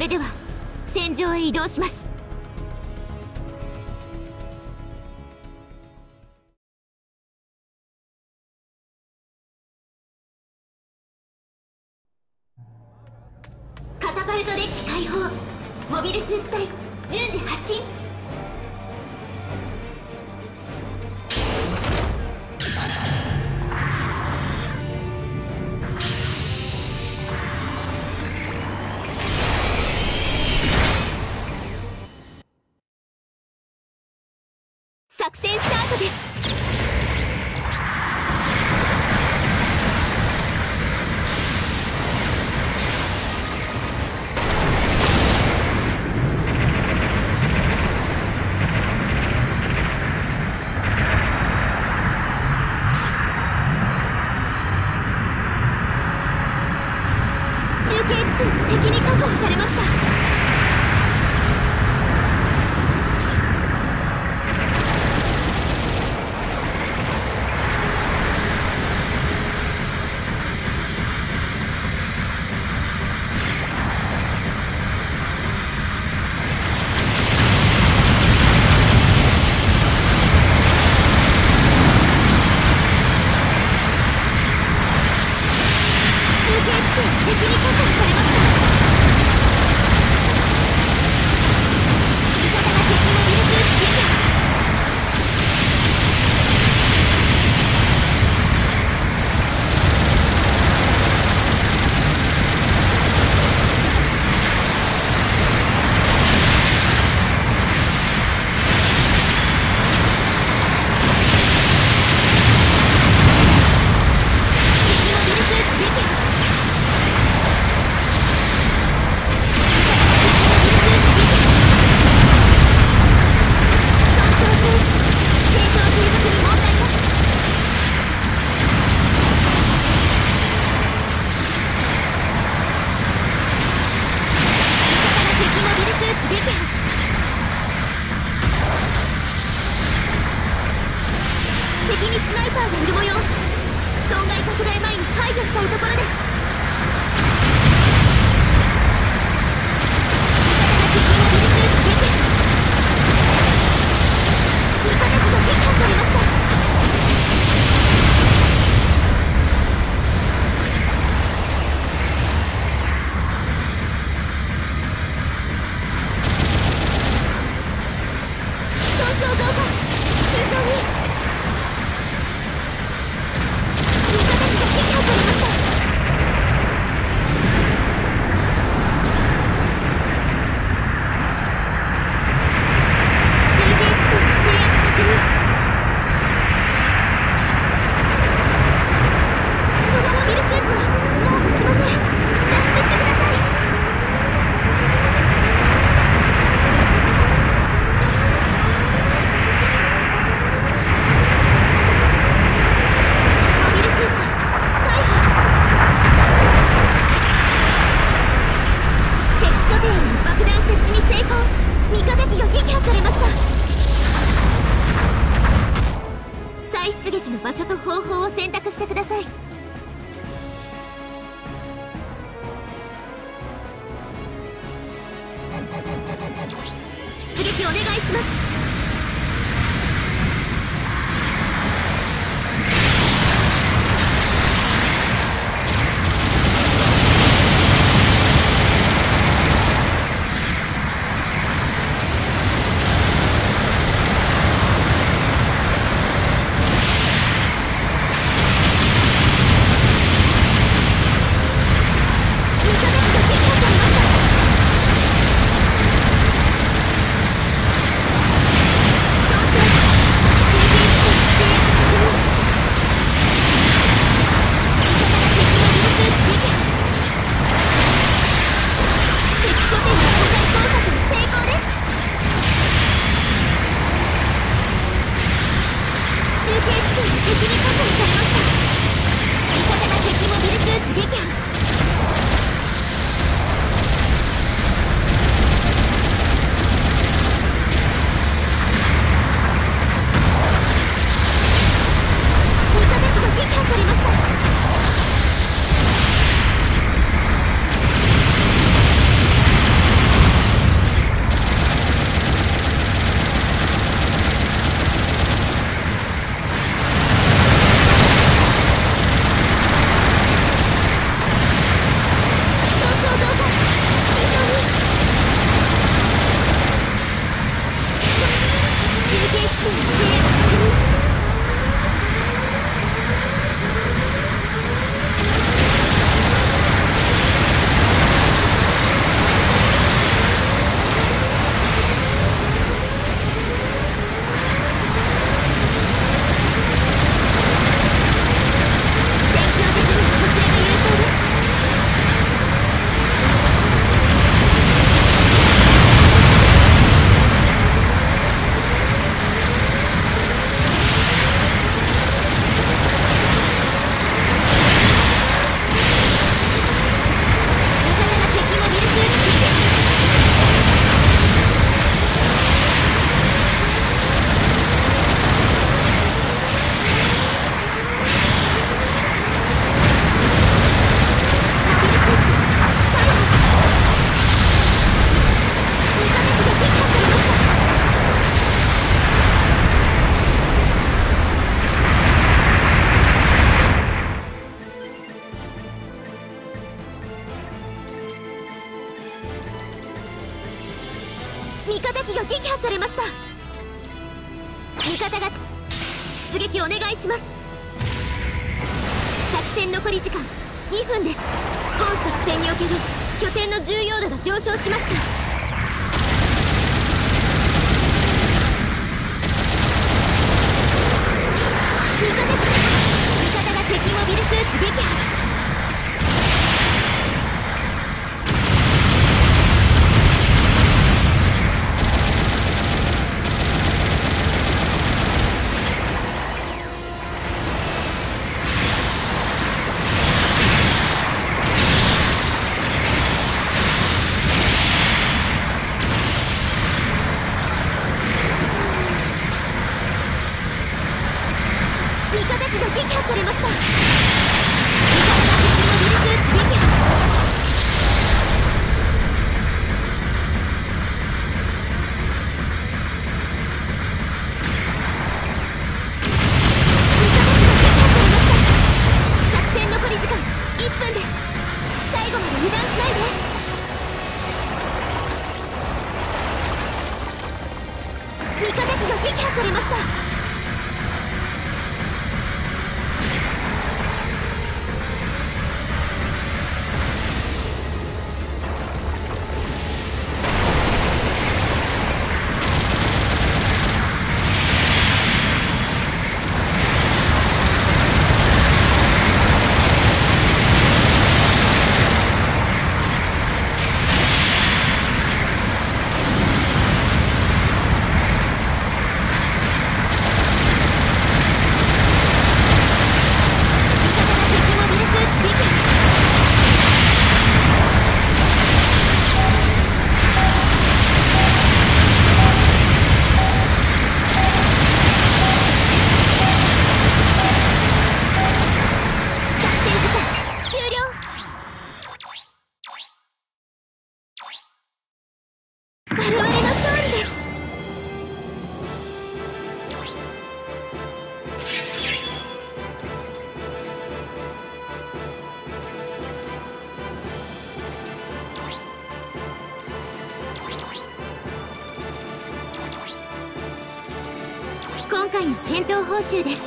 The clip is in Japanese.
れでは戦場へ移動します。カタパルトデッキ開放。モビルスーツ隊順次発進。作戦スタートです。中継地点は敵に確保されました。敵にスナイパーがいる模様。損害拡大前に排除したいところです。味方が敵モビルスーツ撃破。味方機が撃破されました。損傷増加。慎重に。出撃の場所と方法を選択してください。出撃お願いします。味味方機が撃破されました。味方が出撃お願いします。作戦残り時間2分です。本作戦における拠点の重要度が上昇しました。味方が敵モビルスーツ撃破。味方機が撃破されました。味方が敵モビルスーツ撃破。味方機が撃破されました。作戦残り時間1分です。最後まで油断しないで。味方機が撃破されました。我々の勝利です。今回の戦闘報酬です。